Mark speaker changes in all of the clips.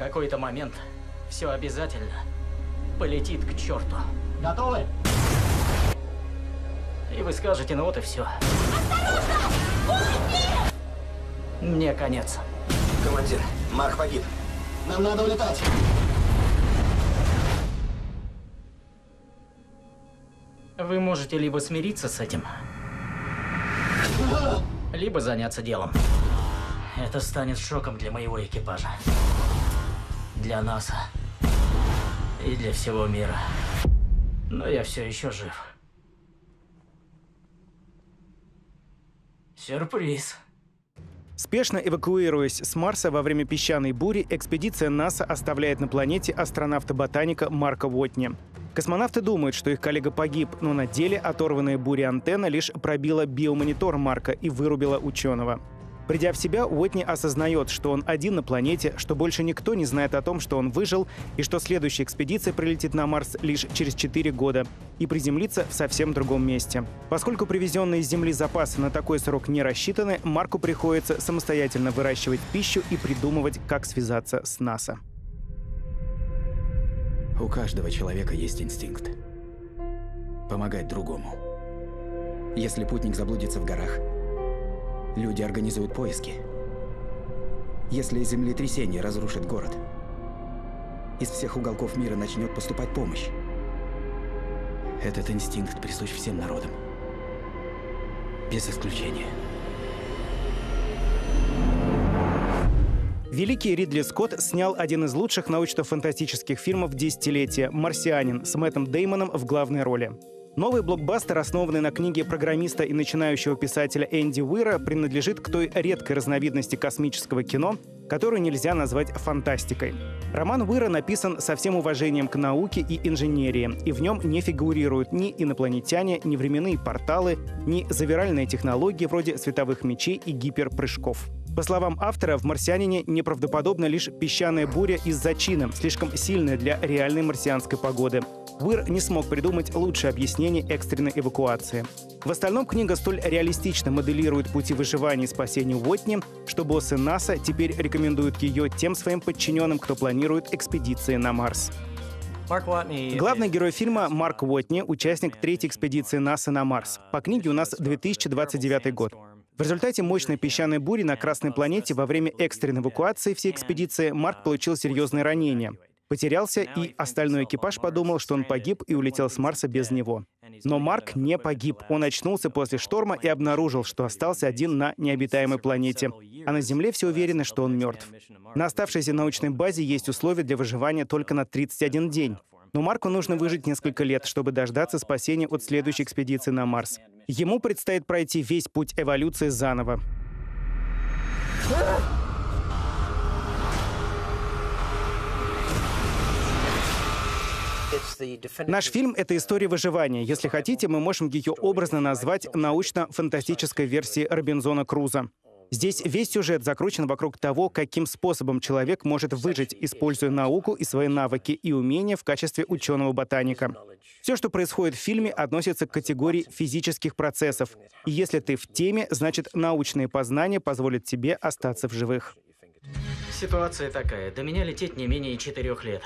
Speaker 1: какой-то момент все обязательно полетит к черту.
Speaker 2: Готовы?
Speaker 1: И вы скажете, ну вот и все.
Speaker 3: Осторожно! Уйди!
Speaker 1: Мне конец.
Speaker 4: Командир, Марк погиб.
Speaker 2: Нам надо улетать.
Speaker 1: Вы можете либо смириться с этим, либо заняться делом. Это станет шоком для моего экипажа, для НАСА и для всего мира. Но я все еще жив. Сюрприз.
Speaker 5: Спешно эвакуируясь с Марса во время песчаной бури, экспедиция НАСА оставляет на планете астронавта-ботаника Марка Уотни. Космонавты думают, что их коллега погиб, но на деле оторванная бурей антенна лишь пробила биомонитор Марка и вырубила ученого. Придя в себя, Уотни осознает, что он один на планете, что больше никто не знает о том, что он выжил, и что следующая экспедиция прилетит на Марс лишь через 4 года и приземлится в совсем другом месте. Поскольку привезенные с Земли запасы на такой срок не рассчитаны, Марку приходится самостоятельно выращивать пищу и придумывать, как связаться с НАСА.
Speaker 6: У каждого человека есть инстинкт помогать другому. Если путник заблудится в горах, люди организуют поиски. Если землетрясение разрушит город, из всех уголков мира начнет поступать помощь. Этот инстинкт присущ всем народам. Без исключения.
Speaker 5: Великий Ридли Скотт снял один из лучших научно-фантастических фильмов десятилетия «Марсианин» с Мэттом Деймоном в главной роли. Новый блокбастер, основанный на книге программиста и начинающего писателя Энди Уира, принадлежит к той редкой разновидности космического кино, которую нельзя назвать фантастикой. Роман Уира написан со всем уважением к науке и инженерии, и в нем не фигурируют ни инопланетяне, ни временные порталы, ни завиральные технологии вроде световых мечей и гиперпрыжков. По словам автора, в «Марсианине» неправдоподобна лишь песчаная буря из-за чина, слишком сильная для реальной марсианской погоды. Уир не смог придумать лучшее объяснение экстренной эвакуации. В остальном книга столь реалистично моделирует пути выживания и спасения Уотни, что боссы НАСА теперь рекомендуют ее тем своим подчиненным, кто планирует экспедиции на Марс. Главный герой фильма — Марк Уотни, участник третьей экспедиции НАСА на Марс. По книге у нас 2029 год. В результате мощной песчаной бури на Красной планете во время экстренной эвакуации всей экспедиции Марк получил серьезные ранения. Потерялся, и остальной экипаж подумал, что он погиб и улетел с Марса без него. Но Марк не погиб. Он очнулся после шторма и обнаружил, что остался один на необитаемой планете. А на Земле все уверены, что он мертв. На оставшейся научной базе есть условия для выживания только на 31 день. Но Марку нужно выжить несколько лет, чтобы дождаться спасения от следующей экспедиции на Марс. Ему предстоит пройти весь путь эволюции заново. Наш фильм — это история выживания. Если хотите, мы можем ее образно назвать научно-фантастической версией Робинзона Круза. Здесь весь сюжет закручен вокруг того, каким способом человек может выжить, используя науку и свои навыки и умения в качестве ученого-ботаника. Все, что происходит в фильме, относится к категории физических процессов. И если ты в теме, значит, научные познания позволят тебе остаться в живых.
Speaker 1: Ситуация такая. До меня лететь не менее 4 лет.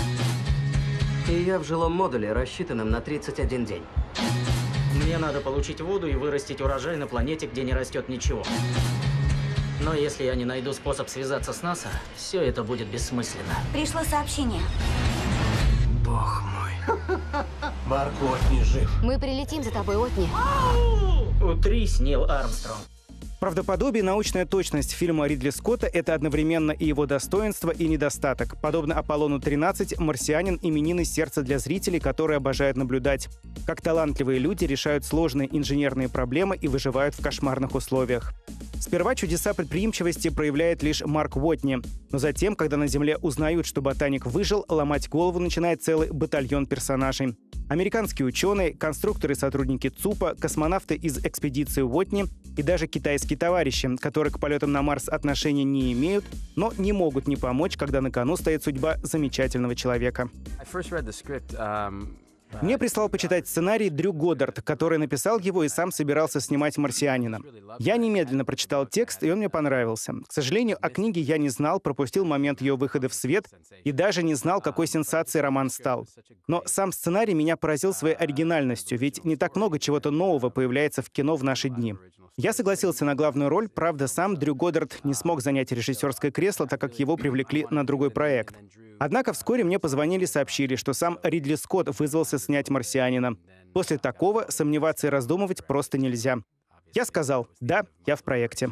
Speaker 7: И я в жилом модуле, рассчитанном на 31 день.
Speaker 1: Мне надо получить воду и вырастить урожай на планете, где не растет ничего. Но если я не найду способ связаться с НАСА, все это будет бессмысленно.
Speaker 3: Пришло сообщение.
Speaker 1: Бог мой.
Speaker 2: Марк Уотни жив.
Speaker 3: Мы прилетим за тобой, Уотни.
Speaker 1: Утрись, Нил Армстронг.
Speaker 5: Правдоподобие и научная точность фильма Ридли Скотта — это одновременно и его достоинство, и недостаток. Подобно «Аполлону-13», «Марсианин» — именины сердца для зрителей, которые обожают наблюдать, как талантливые люди решают сложные инженерные проблемы и выживают в кошмарных условиях. Сперва чудеса предприимчивости проявляет лишь Марк Уотни, но затем, когда на Земле узнают, что ботаник выжил, ломать голову начинает целый батальон персонажей. Американские ученые, конструкторы и сотрудники ЦУПа, космонавты из экспедиции Уотни и даже китайские товарищи, которые к полетам на Марс отношения не имеют, но не могут не помочь, когда на кону стоит судьба замечательного человека. Мне прислал почитать сценарий Дрю Годдард, который написал его и сам собирался снимать «Марсианина». Я немедленно прочитал текст, и он мне понравился. К сожалению, о книге я не знал, пропустил момент ее выхода в свет и даже не знал, какой сенсацией роман стал. Но сам сценарий меня поразил своей оригинальностью, ведь не так много чего-то нового появляется в кино в наши дни. Я согласился на главную роль, правда, сам Дрю Годдард не смог занять режиссерское кресло, так как его привлекли на другой проект. Однако вскоре мне позвонили и сообщили, что сам Ридли Скотт вызвался снять «Марсианина». После такого сомневаться и раздумывать просто нельзя. Я сказал: да, я в проекте.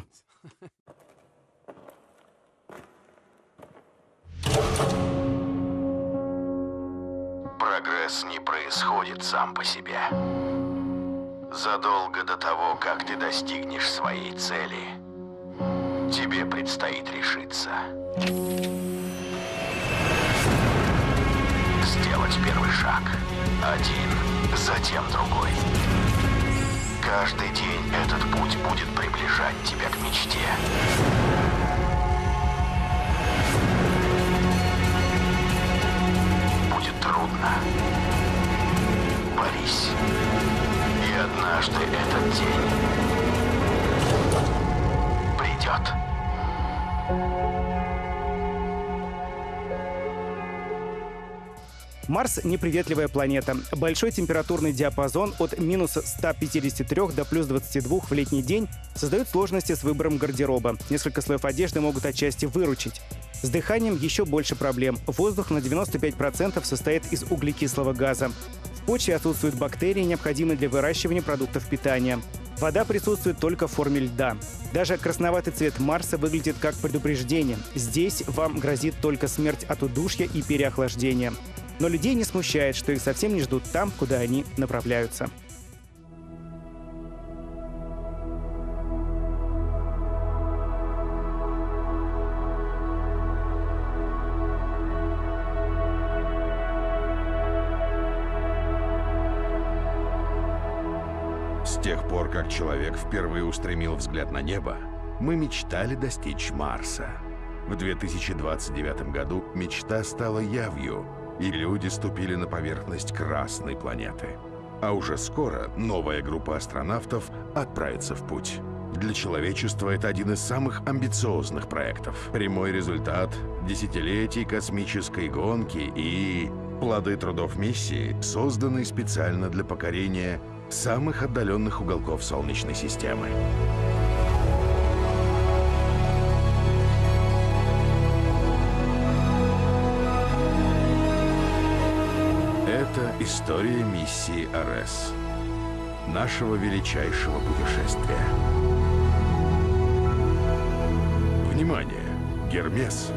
Speaker 8: Прогресс не происходит сам по себе. Задолго до того, как ты достигнешь своей цели, тебе предстоит решиться. Сделать первый шаг. Один, затем другой. Каждый день этот путь будет приближать тебя к мечте. Будет трудно. Борись. И однажды этот день придет.
Speaker 5: Марс — неприветливая планета. Большой температурный диапазон от минус 153 до плюс 22 в летний день создает сложности с выбором гардероба. Несколько слоев одежды могут отчасти выручить. С дыханием еще больше проблем. Воздух на 95% состоит из углекислого газа. В почве отсутствуют бактерии, необходимые для выращивания продуктов питания. Вода присутствует только в форме льда. Даже красноватый цвет Марса выглядит как предупреждение. Здесь вам грозит только смерть от удушья и переохлаждения. Но людей не смущает, что их совсем не ждут там, куда они направляются.
Speaker 9: С тех пор, как человек впервые устремил взгляд на небо, мы мечтали достичь Марса. В 2029 году мечта стала явью, и люди ступили на поверхность Красной планеты. А уже скоро новая группа астронавтов отправится в путь. Для человечества это один из самых амбициозных проектов. Прямой результат десятилетий космической гонки и плоды трудов миссии, созданные специально для покорения самых отдаленных уголков Солнечной системы. Это история миссии Арес, нашего величайшего путешествия. Внимание! Гермес.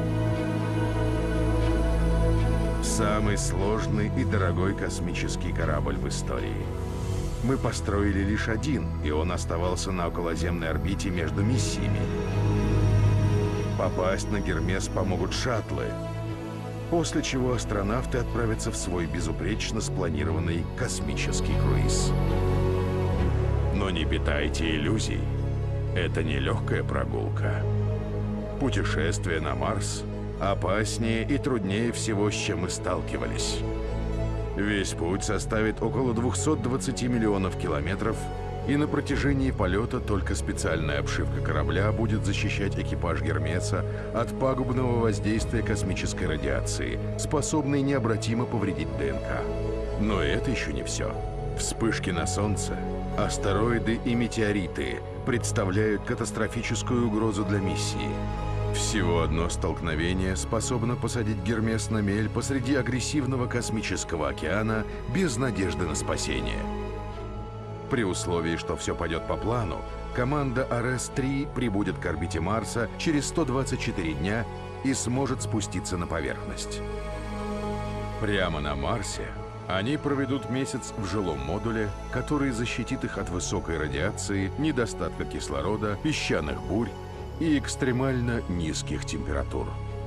Speaker 9: Самый сложный и дорогой космический корабль в истории. Мы построили лишь один, и он оставался на околоземной орбите между миссиями. Попасть на Гермес помогут шаттлы, после чего астронавты отправятся в свой безупречно спланированный космический круиз. Но не питайте иллюзий. Это не легкая прогулка. Путешествие на Марс опаснее и труднее всего, с чем мы сталкивались. Весь путь составит около 220 миллионов километров, и на протяжении полета только специальная обшивка корабля будет защищать экипаж Гермеса от пагубного воздействия космической радиации, способной необратимо повредить ДНК. Но это еще не все. Вспышки на Солнце, астероиды и метеориты представляют катастрофическую угрозу для миссии. Всего одно столкновение способно посадить Гермес на мель посреди агрессивного космического океана без надежды на спасение. При условии, что все пойдет по плану, команда Арес-3 прибудет к орбите Марса через 124 дня и сможет спуститься на поверхность. Прямо на Марсе они проведут месяц в жилом модуле, который защитит их от высокой радиации, недостатка кислорода, песчаных бурь и экстремально низких температур.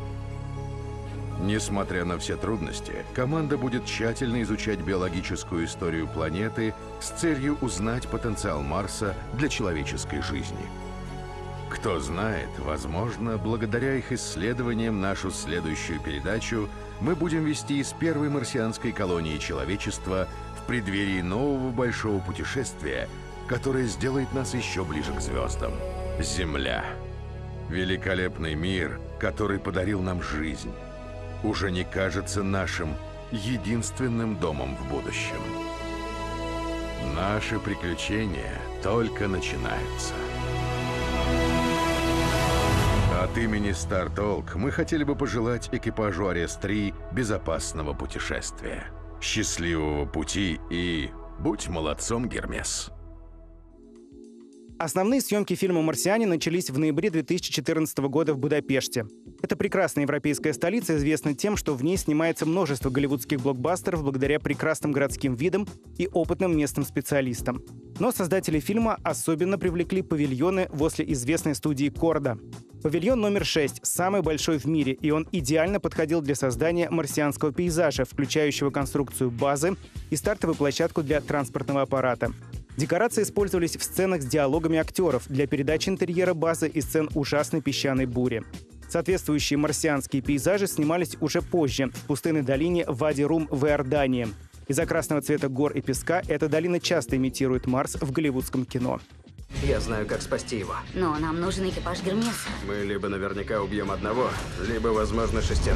Speaker 9: Несмотря на все трудности, команда будет тщательно изучать биологическую историю планеты с целью узнать потенциал Марса для человеческой жизни. Кто знает, возможно, благодаря их исследованиям нашу следующую передачу мы будем вести из первой марсианской колонии человечества в преддверии нового большого путешествия, которое сделает нас еще ближе к звездам. Земля. Великолепный мир, который подарил нам жизнь, уже не кажется нашим единственным домом в будущем. Наши приключения только начинаются. От имени Star Talk мы хотели бы пожелать экипажу Арес-3 безопасного путешествия, счастливого пути и будь молодцом, Гермес.
Speaker 5: Основные съемки фильма «Марсианин» начались в ноябре 2014 года в Будапеште. Это прекрасная европейская столица, известна тем, что в ней снимается множество голливудских блокбастеров благодаря прекрасным городским видам и опытным местным специалистам. Но создатели фильма особенно привлекли павильоны возле известной студии Корда. Павильон номер 6 – самый большой в мире, и он идеально подходил для создания марсианского пейзажа, включающего конструкцию базы и стартовую площадку для транспортного аппарата. Декорации использовались в сценах с диалогами актеров для передачи интерьера базы и сцен ужасной песчаной бури. Соответствующие марсианские пейзажи снимались уже позже, в пустынной долине Вади-Рум в Иордании. Из-за красного цвета гор и песка эта долина часто имитирует Марс в голливудском кино.
Speaker 7: Я знаю, как спасти его.
Speaker 3: Но нам нужен экипаж Гермеса.
Speaker 7: Мы либо наверняка убьем одного, либо, возможно, 6.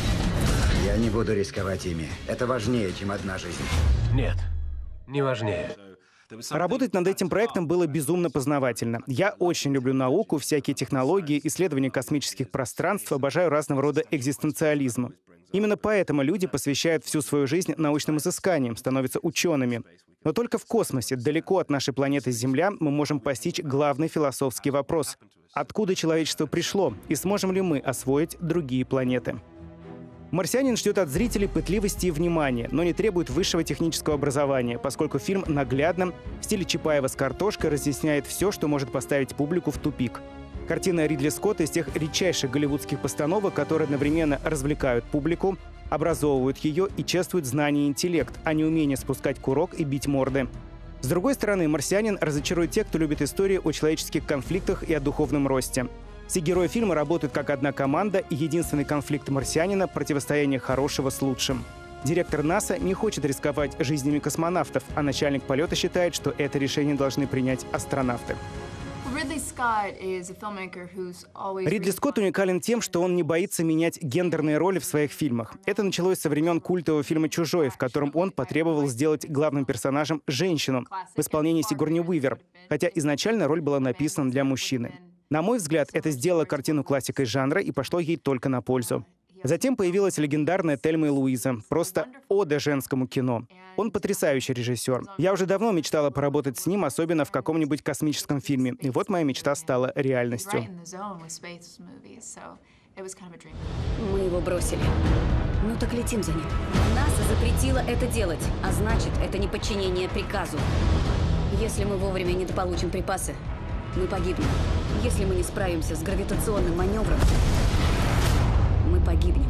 Speaker 6: Я не буду рисковать ими. Это важнее, чем одна жизнь.
Speaker 2: Нет, не важнее.
Speaker 5: Работать над этим проектом было безумно познавательно. Я очень люблю науку, всякие технологии, исследования космических пространств, обожаю разного рода экзистенциализм. Именно поэтому люди посвящают всю свою жизнь научным изысканиям, становятся учеными. Но только в космосе, далеко от нашей планеты Земля, мы можем постичь главный философский вопрос: откуда человечество пришло и сможем ли мы освоить другие планеты? «Марсианин» ждет от зрителей пытливости и внимания, но не требует высшего технического образования, поскольку фильм наглядно, в стиле Чапаева с картошкой, разъясняет все, что может поставить публику в тупик. Картина Ридли Скотта из тех редчайших голливудских постановок, которые одновременно развлекают публику, образовывают ее и чествуют знание и интеллект, а не умение спускать курок и бить морды. С другой стороны, «Марсианин» разочарует тех, кто любит истории о человеческих конфликтах и о духовном росте. Все герои фильма работают как одна команда, и единственный конфликт «Марсианина» — противостояние хорошего с лучшим. Директор НАСА не хочет рисковать жизнями космонавтов, а начальник полета считает, что это решение должны принять астронавты. Ридли Скотт уникален тем, что он не боится менять гендерные роли в своих фильмах. Это началось со времен культового фильма «Чужой», в котором он потребовал сделать главным персонажем женщину в исполнении Сигурни Уивер, хотя изначально роль была написана для мужчины. На мой взгляд, это сделало картину классикой жанра и пошло ей только на пользу. Затем появилась легендарная Тельма и Луиза. Просто ода женскому кино. Он потрясающий режиссер. Я уже давно мечтала поработать с ним, особенно в каком-нибудь космическом фильме. И вот моя мечта стала реальностью.
Speaker 3: Мы его бросили. Ну так летим за ним. НАСА запретила это делать, а значит, это не подчинение приказу. Если мы вовремя не дополучим припасы, мы погибнем. Если мы не справимся с гравитационным маневром, мы погибнем.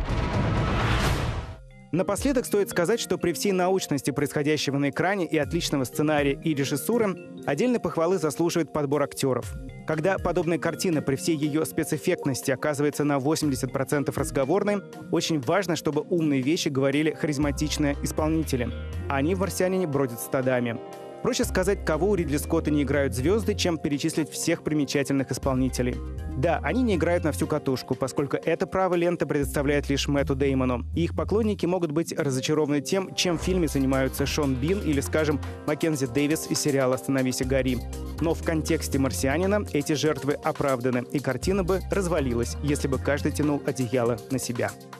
Speaker 5: Напоследок стоит сказать, что при всей научности происходящего на экране и отличного сценария и режиссуры, отдельной похвалы заслуживает подбор актеров. Когда подобная картина при всей ее спецэффектности оказывается на 80% разговорной, очень важно, чтобы умные вещи говорили харизматичные исполнители. Они в «Марсианине» бродят стадами. Проще сказать, кого у Ридли Скотта не играют звезды, чем перечислить всех примечательных исполнителей. Да, они не играют на всю катушку, поскольку это право лента предоставляет лишь Мэтту Деймону. И их поклонники могут быть разочарованы тем, чем в фильме занимаются Шон Бин или, скажем, Маккензи Дэвис из сериала «Остановись и гори». Но в контексте «Марсианина» эти жертвы оправданы, и картина бы развалилась, если бы каждый тянул одеяло на себя.